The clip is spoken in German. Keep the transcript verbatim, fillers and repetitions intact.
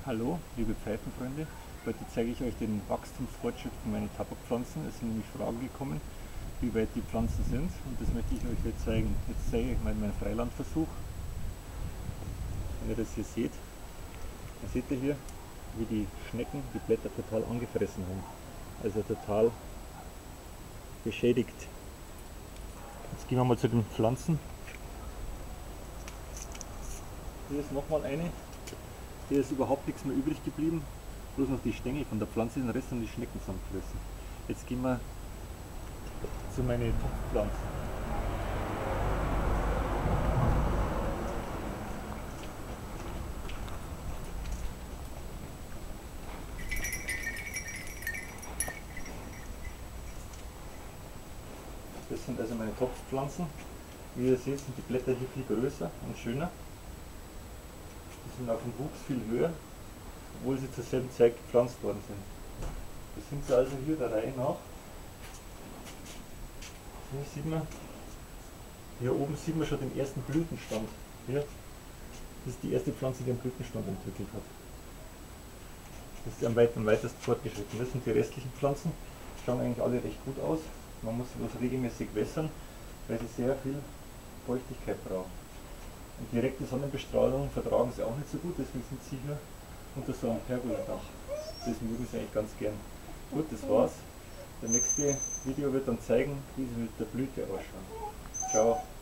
Hallo, liebe Pfeifenfreunde. Heute zeige ich euch den Wachstumsfortschritt von meinen Tabakpflanzen. Es sind nämlich Fragen gekommen, wie weit die Pflanzen sind, und das möchte ich euch jetzt zeigen. Jetzt zeige ich mal meinen Freilandversuch. Wenn ihr das hier seht, dann seht ihr hier, wie die Schnecken die Blätter total angefressen haben. Also total beschädigt. Jetzt gehen wir mal zu den Pflanzen. Hier ist nochmal eine. Hier ist überhaupt nichts mehr übrig geblieben, bloß noch die Stängel von der Pflanze, den Rest haben die Schnecken zusammengefressen. Jetzt gehen wir zu meinen Topfpflanzen. Das sind also meine Topfpflanzen. Wie ihr seht, sind die Blätter hier viel größer und schöner. Die sind auch im Wuchs viel höher, obwohl sie zur selben Zeit gepflanzt worden sind. Das sind sie also hier der Reihe nach. Hier sieht man, hier oben sieht man schon den ersten Blütenstand. Hier, das ist die erste Pflanze, die einen Blütenstand entwickelt hat. Das ist am, weit, am weitesten fortgeschritten. Das sind die restlichen Pflanzen. Die schauen eigentlich alle recht gut aus. Man muss sie bloß regelmäßig wässern, weil sie sehr viel Feuchtigkeit brauchen. Und direkte Sonnenbestrahlung vertragen sie auch nicht so gut, deswegen sind sie hier unter so einem Pergoladach. Das mögen sie eigentlich ganz gern. Gut, das war's. Das nächste Video wird dann zeigen, wie sie mit der Blüte ausschauen. Ciao.